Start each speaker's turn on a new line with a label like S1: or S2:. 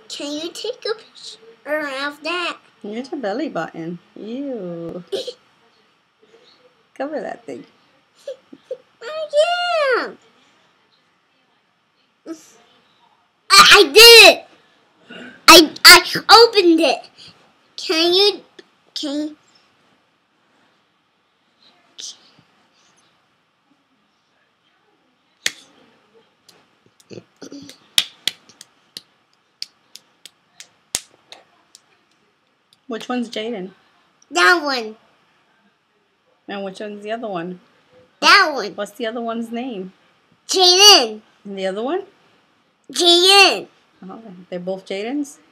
S1: Can you take a picture of that?
S2: Here's your belly button. Ew. Cover that thing.
S1: Oh, yeah. I did it. I opened it. Can you?
S2: Which one's Jaden?
S1: That one.
S2: And which one's the other one?
S1: That one.
S2: What's the other one's name?
S1: Jaden.
S2: And the other one?
S1: Jaden.
S2: Oh, they're both Jadens?